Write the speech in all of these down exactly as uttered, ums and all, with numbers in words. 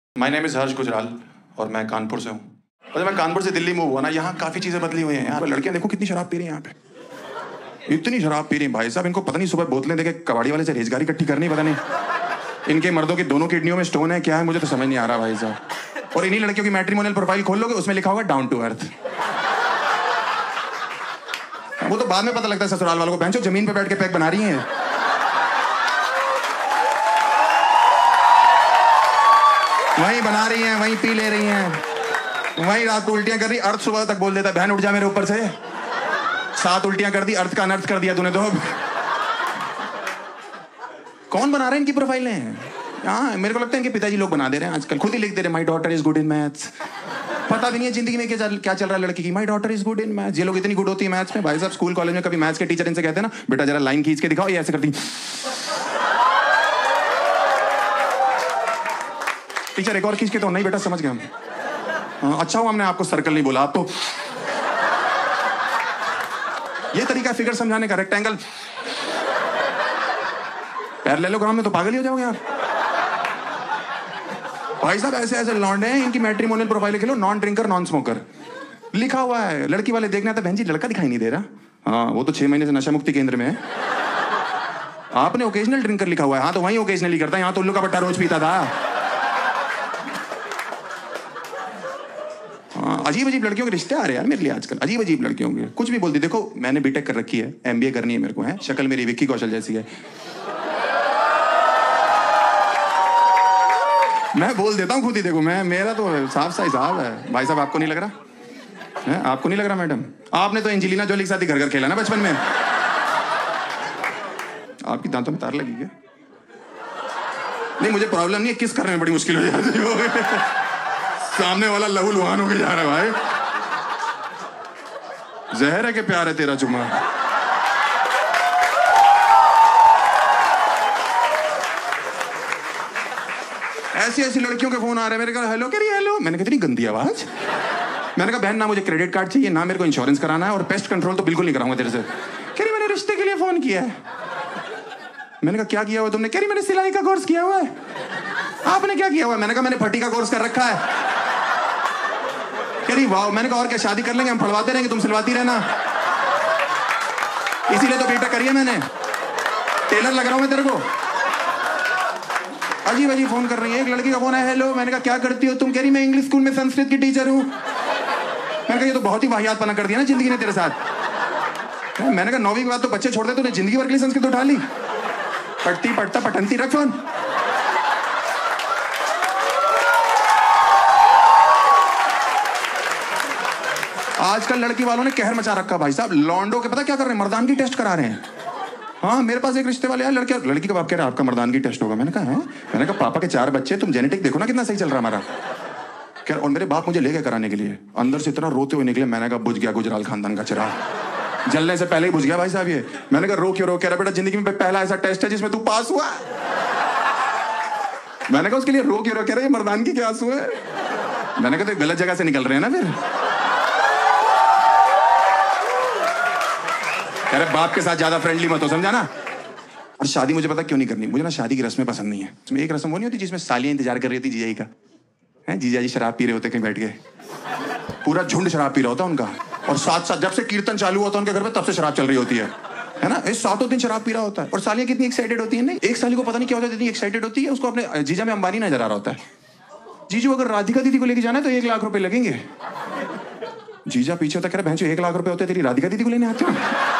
My name is Harsh Gujral और मैं कानपुर से हूँ। और जब मैं कानपुर से दिल्ली मूव हुआ ना, यहाँ काफ़ी चीज़ें बदली हुई हैं। यहाँ पर लड़कियाँ देखो कितनी शराब पी रही हैं यहाँ पे, इतनी शराब पी रही हैं भाई साहब। इनको पता नहीं सुबह बोतलें देके कबाड़ी वाले से रेजगारी इकट्ठी करनी, पता नहीं इनके मर्दों की दोनों किडनियों में स्टोन है क्या है, मुझे तो समझ नहीं आ रहा भाई साहब। और इन्हीं लड़कियों की मैट्रिमोनियल प्रोफाइल खोल लोगे, उसमें लिखा होगा डाउन टू अर्थ। वो तो बाद में पता लगता है ससुराल वालों को, बहनचोद जमीन पे बैठ के पैक बना रही हैं। वहीं बना रही हैं, वहीं पी ले रही हैं, वहीं रात को उल्टियां कर रही, अर्थ सुबह तक बोल देता बहन उठ जा मेरे ऊपर से। सात उल्टियां कर दी, अर्थ का अनर्थ कर दिया तूने तो। कौन बना रहा है इनकी प्रोफाइलें? हाँ, मेरे को लगता है इनके पिताजी लोग बना दे रहे हैं आजकल, खुद ही लिख दे रहे हैं my daughter is good in maths. पता भी नहीं है जिंदगी में क्या चल क्या चल रहा है लड़की की, my daughter is good in maths. ये लोग इतनी गुड होती है मैथ्स में भाई साहब, स्कूल कॉलेज में कभी मैथ्स के टीचर इनसे कहते हैं ना बेटा जरा लाइन खींच के दिखाओ, ये ऐसे करती। टीचर एक और खींच के तो नहीं बेटा समझ गए हम। हाँ, अच्छा हुआ हमने आपको सर्कल नहीं बोला, आप तो ये तरीका फिगर समझाने का, रेक्टेंगल पैरेललोग्राम में तो पागल ही हो जाओगे आप भाई साहब। ऐसे ऐसे लौंडे हैं, इनकी मैट्रिमोनियल प्रोफाइल खेलो, नॉन ड्रिंकर नॉन स्मोकर लिखा हुआ है। लड़की वाले देखना था बहन जी लड़का दिखाई नहीं दे रहा। हाँ, वो तो छह महीने से नशा मुक्ति केंद्र में है। आपने ओकेजनल ड्रिंकर लिखा हुआ है। हाँ, तो वहीं ओकेजनली करता है, यहाँ तो उल्लू का पट्टा रोज पीता था। हाँ, अजीब अजीब लड़कियों के रिश्ते आ रहे हैं यार मेरे लिए आजकल, अजीब अजीब लड़कियों के, कुछ भी बोलती। देखो मैंने बीटेक कर रखी है, एमबीए करनी है मेरे को, है शक्ल मेरी विक्की कौशल जैसी है। मैं बोल देता हूँ खुद ही, देखो मैं, मेरा तो साफ सा हिसाब है भाई साहब। आपको नहीं लग रहा है? आपको नहीं लग रहा मैडम? आपने तो एंजेलिना जोली के साथ ही घर घर खेला ना बचपन में। आपकी दांतों में तार लगी है? नहीं, मुझे प्रॉब्लम नहीं है, किस करने में बड़ी मुश्किल हो जाती है। सामने वाला लहू लुहान होके जा रहा है भाई। जहर है कि प्यार है तेरा चुम्मा। ऐसी ऐसी लड़कियों के फोन आ रहे हैं मेरे को, हेलो कह रही हेलो। मैंने कहा इतनी गंदी आवाज। मैंने कहा बहन ना मुझे क्रेडिट कार्ड चाहिए, ना मेरे को इंश्योरेंस कराना है, और पेस्ट कंट्रोल तो बिल्कुल नहीं कराऊंगा तेरे से। कह रही मैंने रिश्ते के लिए फोन किया है। मैंने कहा क्या किया हुआ तुमने? कह रही मैंने सिलाई का कोर्स किया हुआ है। आपने क्या किया हुआ? मैंने कहा मैंने फटी का कोर्स कर रखा है। कह रही वाह। मैंने कहा और क्या, शादी कर लेंगे हम, फड़वाते रहेंगे, तुम सिलवाती रहना। इसीलिए तो बेटा करिए मैंने, टेलर लग रहा हूं मैं तेरे को। अजीब अजीब फोन कर रही है। एक लड़की का फोन है, हेलो। मैंने कहा क्या करती हो तुम? कह रही मैं इंग्लिश स्कूल में संस्कृत की टीचर हूँ। मैंने कहा ये तो बहुत ही वाहियातपना कर दिया ना जिंदगी ने तेरे साथ। मैंने कहा नौवीं के बाद तो बच्चे छोड़ दे, तूने जिंदगी भर के लिए संस्कृत उठा ली। पढ़ती पढ़ता पठनती, रख फोन। आजकल लड़की वालों ने कहर मचा रखा भाई साहब। लौंडो के पता क्या कर रहे हैं? मर्दानगी टेस्ट करा रहे हैं। हाँ, मेरे पास एक रिश्ते वाले यार, लड़के लड़की का बाप कह रहा है आपका मर्दानगी टेस्ट होगा। मैंने कहा है? मैंने कहा पापा के चार बच्चे, तुम जेनेटिक देखो ना कितना सही चल रहा हमारा। कह और मेरे बाप मुझे ले गए कराने के लिए, अंदर से इतना रोते हुए निकले। मैंने कहा बुझ गया गुजराल खानदान का चिराग, जलने से पहले ही बुझ गया भाई साहब ये। मैंने कहा रो क्यों रो? कह रहा बेटा जिंदगी में पहला ऐसा टेस्ट है जिसमें तू पास हुआ। मैंने कहा उसके लिए रो क्यों रो? कह रहा ये मर्दानगी के आंसू है। मैंने कहा तो गलत जगह से निकल रहे हैं ना फिर। कह रहे बाप के साथ ज्यादा फ्रेंडली मत हो, समझा ना। और शादी मुझे पता क्यों नहीं करनी, मुझे ना शादी की रस्में पसंद नहीं है। इसमें एक रस्म वो नहीं होती जिसमें सालियां इंतजार कर रही होती जीजाजी का, है जीजाजी शराब पी रहे होते कहीं बैठ के, पूरा झुंड शराब पी रहा होता उनका, और साथ साथ जब से कीर्तन चालू होता है उनके घर पे तब से शराब चल रही होती है, है ना। इस सातों दिन शराब पी रहा होता है, और सालियां कितनी एक्साइटेड होती है। नहीं, एक साली को पता नहीं क्या होता है, इतनी एक्साइटेड होती है, उसको अपने जीजा में अंबानी नजर आ रहा होता है। जीजू अगर राधिका दीदी को लेके जाना है तो एक लाख रुपए लगेंगे। जीजा पीछे होता, कह रहा बहन एक लाख रुपए होते तेरी राधिका दीदी को लेने आते हो।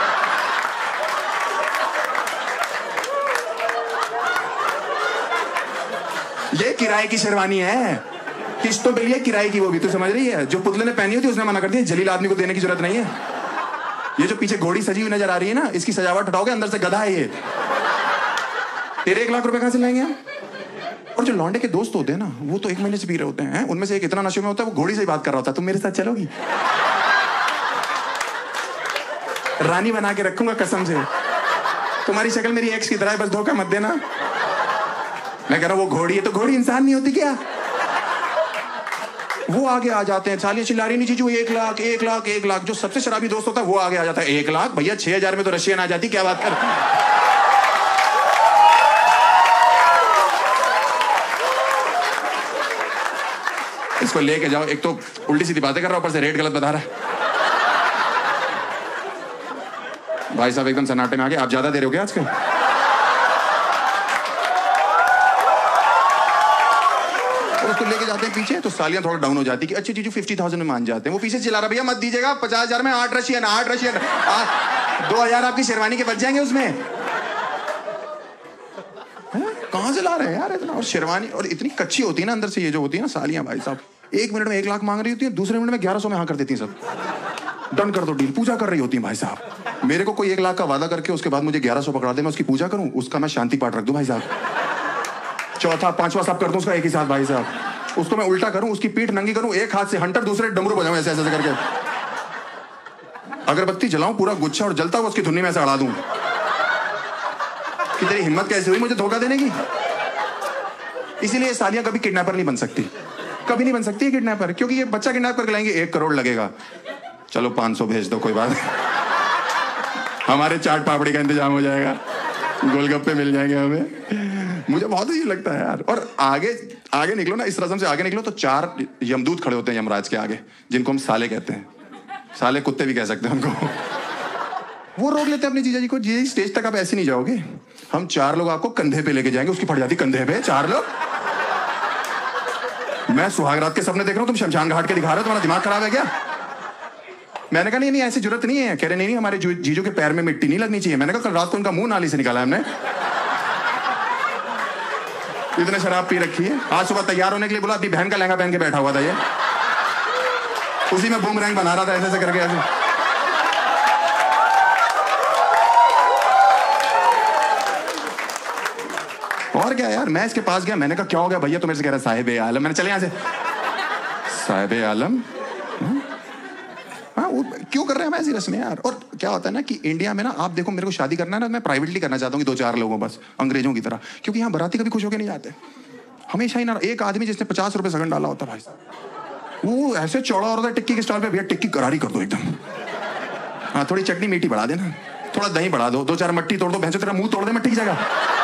ये किराए की शेरवानी है, किस्तों पे लिए किराए की, वो भी तो समझ रही है। जो पुतले ने पहनी होती है उसने मना कर दिया, जलील आदमी को देने की जरूरत नहीं है। ये जो पीछे घोड़ी सजी हुई नजर आ रही है ना, इसकी सजावट हटाओगे अंदर से गधा है ये। तेरे एक लाख रुपए कहां से लाएंगे हम? और जो लौंडे के दोस्त होते हैं ना, वो तो एक महीने से पी रहे होते हैं। उनमें से एक इतना नशे में होता है, वो घोड़ी से ही बात कर रहा होता है, तुम मेरे साथ चलोगी? रानी बना के रखूंगा कसम से, तुम्हारी शक्ल मेरी एक्स की तरह है, बस धोखा मत देना। मैं कह रहा हूं वो घोड़ी है तो घोड़ी इंसान नहीं होती क्या? वो आगे आ जाते हैं, सालियां चिल्ला रही नहीं जीजू एक लाख एक लाख एक लाख। जो सबसे शराबी दोस्त होता है वो आगे आ जाता है, एक लाख भैया छह हजार में तो रशियन आ जाती, क्या बात कर। इसको लेके जाओ, एक तो उल्टी सीधी बातें कर रहा है, ऊपर से रेट गलत बता रहा है। भाई साहब एकदम सन्नाटे में आ गए। आप ज्यादा दे रहे हो क्या आजकल? और उसको लेके जाते हैं पीछे, तो सालियां थोड़ा डाउन हो जाती कि अच्छी चीज फिफ्टी थाउजेंड में मान जाते हैं। वो पीछे चिल्ला रहा, भैया मत दीजिएगा, पचास हजार में आठ रशियन, आठ रशियन, दो हजार आपकी शेरवानी के बच जाएंगे उसमें। कहां से ला रहे हैं यार इतना? और शेरवानी और इतनी कच्ची होती है ना अंदर से, ये जो होती है ना सालियां, भाई साहब एक मिनट में एक लाख मांग रही होती है, दूसरे मिनट में ग्यारह सौ में हाँ कर देती हैं सब। डन कर दो डील, पूजा कर रही होती है भाई साहब। मेरे को कोई एक लाख का वादा करके उसके बाद मुझे ग्यारह सौ पकड़ा दे, मैं उसकी पूजा करूं, उसका मैं शांति पाठ रख दूं भाई साहब। चौथा पांचवा सब कर दूं उसका एक ही साथ भाई साहब। उसको मैं उल्टा करूं, उसकी पीठ नंगी करूं, एक हाथ से हंटर दूसरे डमरू बजाऊं ऐसे ऐसे करके, अगरबत्ती जलाऊं, पूरा गुच्छा और जलता हुआ उसकी धुन्नी में ऐसे अड़ा दूं कि तेरी हिम्मत कैसे हुई मुझे धोखा देने की। इसीलिए सालियां कभी किडनैपर नहीं बन सकती, कभी नहीं बन सकती है किडनैपर, क्योंकि ये बच्चा किडनैप करके लाएंगे, एक करोड़ लगेगा, चलो पांच सौ भेज दो कोई बात, हमारे चाट पापड़ी का इंतजाम हो जाएगा, गोलगप्पे मिल जाएंगे हमें। मुझे बहुत ही लगता है यार। और आगे आगे निकलो ना, इस रस्म से आगे निकलो तो चार यमदूत खड़े होते हैं यमराज के आगे, जिनको हम साले कहते हैं, साले कुत्ते भी कह सकते हैं उनको। वो रोक लेते हैं अपनी जीजा जी को, जी स्टेज तक आप ऐसे नहीं जाओगे, हम चार लोग आपको कंधे पे लेके जाएंगे। उसकी फट जाती कंधे पे, चार लोग। मैं सुहागरात के सपने देख रहा हूं, तुम शमशान घाट के दिखा रहे हो, तुम्हारा दिमाग खराब है क्या? मैंने कहा नहीं नहीं ऐसी जरूरत नहीं है। कह रहे नहीं नहीं हमारे जीजू के पैर में मिट्टी नहीं लगनी चाहिए। मैंने कहा कल रात को उनका मुंह नाली से निकाला हमने, इतने शराब पी रखी है। आज सुबह तैयार होने के लिए बोला, अपनी बहन का लहंगा पहन के बैठा हुआ था ये, उसी में बूमरैंग बना रहा था ऐसे ऐसे करके ऐसे। और क्या यार, मैं इसके पास गया, मैंने कहा क्या हो गया भैया? तो मेरे से कह रहा साहिब ए आलम। मैंने चले यहां से, साहिब ए आलम हाँ वो क्यों कर रहे हैं हम ऐसी रस्में यार? और क्या होता है ना कि इंडिया में ना, आप देखो मेरे को शादी करना है ना, मैं प्राइवेटली करना चाहता हूँ कि दो चार लोगों बस, अंग्रेजों की तरह, क्योंकि यहाँ बाराती कभी खुश होकर नहीं जाते। हमेशा ही ना एक आदमी जिसने पचास रुपए सगन डाला होता भाई, वो ऐसे चौड़ा होता है टिक्की के स्टॉल पे, भैया टिक्की करारी कर दो एकदम, हाँ थोड़ी चटनी मीठी बढ़ा देना, थोड़ा दही बढ़ा दो, दो चार मट्टी तोड़ दो, भैंसो तेरा मुंह तोड़ दे मट्टी की जगह।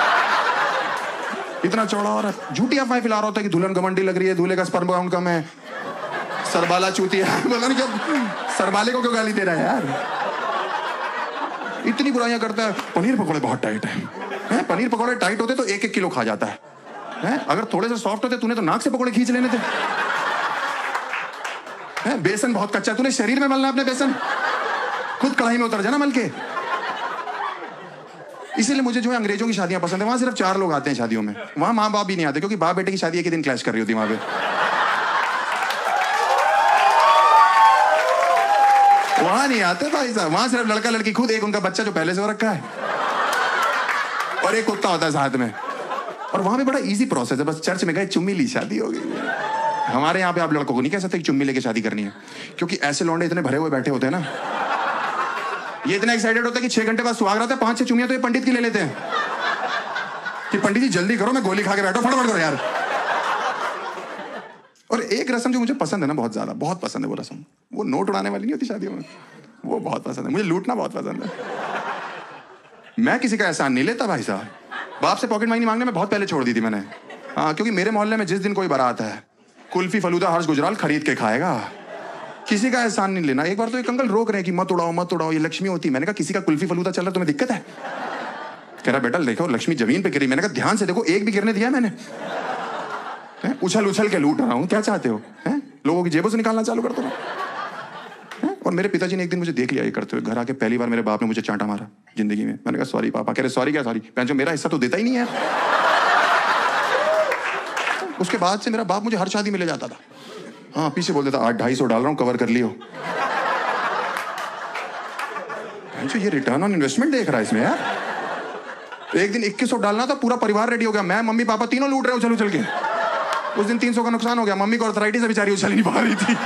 इतना चौड़ा और झूठी अफवाह फैला रहा होता है कि दुल्हन घमंडी लग रही है, दूल्हे का स्पर्म काउंट कम है, सरबाला चूतिया, पता नहीं क्या सरबाले को क्यों गाली दे रहा है यार, इतनी बुराइयां करता है। पनीर पकौड़े बहुत टाइट है, हैं? पनीर पकौड़े टाइट होते तो एक एक किलो खा जाता है, हैं? अगर थोड़े से सॉफ्ट होते तूने तो नाक से पकौड़े खींच लेने थे, हैं? बेसन बहुत कच्चा, तूने शरीर में मलना अपने बेसन, खुद कढ़ाई में उतर जाना मल के। इसीलिए मुझे जो है अंग्रेजों की शादियां पसंद है, वहां सिर्फ चार लोग आते हैं शादियों में, वहां माँ बाप भी नहीं आते, क्योंकि बाप बेटे की शादी एक ही दिन क्लैश कर रही होती वहां पे। वहां नहीं आते भाई साहब, वहां सिर्फ लड़का लड़की खुद, एक उनका बच्चा जो पहले से हो रखा है, और एक कुत्ता होता है साथ में। और वहां पे बड़ा इजी प्रोसेस है, बस चर्च में गए, चुम्मी ली, शादी हो गई। हमारे यहाँ पे आप लड़कों को नहीं कह सकते कि चुम्मी लेके शादी करनी है, क्योंकि ऐसे लौंडे इतने भरे हुए बैठे होते हैं ना, ये इतना एक्साइटेड होता है कि छह घंटे बाद सुहाग रहता है, पांच छह चुम्मियां तो ये पंडित की ले लेते हैं कि पंडित जी जल्दी करो, मैं गोली खा के बैठा, फटाफट करो यार। और एक रस्म जो मुझे पसंद है ना, बहुत ज्यादा, बहुत पसंद है वो रस्म, वो नोट उड़ाने वाली नहीं होती शादियों में, वो बहुत पसंद है मुझे, लूटना बहुत पसंद है। मैं किसी का एहसान नहीं लेता भाई साहब, बाप से पॉकेट मनी मांगने में बहुत पहले छोड़ दी थी मैंने, हाँ, क्योंकि मेरे मोहल्ले में जिस दिन कोई बारात है, कुल्फी फलूदा हर्ष गुजराल खरीद के खाएगा, किसी का एहसान नहीं लेना। एक बार तो एक अंकल रोक रहे हैं कि मत उड़ाओ मत उड़ाओ, ये लक्ष्मी होती है। मैंने कहा किसी का कुल्फी फलूदा चल रहा है, तुम्हें दिक्कत है? कह रहा बेटा देखो लक्ष्मी जमीन पे गिरी। मैंने कहा ध्यान से देखो, एक भी गिरने दिया मैंने? उछल उछल के लूट रहा हूँ, क्या चाहते हो? हैं? लोगों की जेबों से निकालना चालू कर दो। और मेरे पिताजी ने एक दिन मुझे देख लिया ये करते हुए, घर आके पहली बार मेरे बाप ने मुझे चांटा मारा जिंदगी में। मैंने कहा सॉरी पापा। कह रहे सॉरी क्या सॉरी, जो मेरा हिस्सा तो देता ही नहीं है। उसके बाद से मेरा बाप मुझे हर शादी में ले जाता था, हाँ पीछे बोल देता आठ ढाई सौ डाल रहा हूँ, कवर कर लियो। जो ये रिटर्न ऑन इन्वेस्टमेंट देख रहा है इसमें यार। तो एक दिन इक्कीस सौ डालना था, पूरा परिवार रेडी हो गया, मैं मम्मी पापा तीनों लूट रहे उछल उछल के। उस दिन तीन सौ का नुकसान हो गया, मम्मी को आर्थराइटिस है बेचारी, उछल नहीं पा रही थी।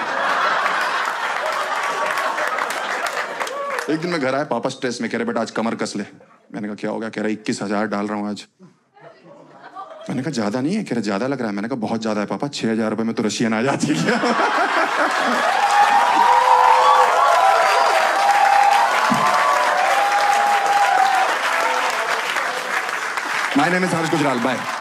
एक दिन मैं घर आया, पापा स्ट्रेस में, कह रहे बेटा आज कमर कस ले। मैंने कहा क्या हो गया? कह रहा इक्कीस हजार डाल रहा हूँ आज। मैंने कहा ज्यादा नहीं है? कह रहा ज्यादा लग रहा है। मैंने कहा बहुत ज्यादा है पापा, छह हजार रुपए में तो रशियन आ जाती है। My name is Harsh Gujral, bye.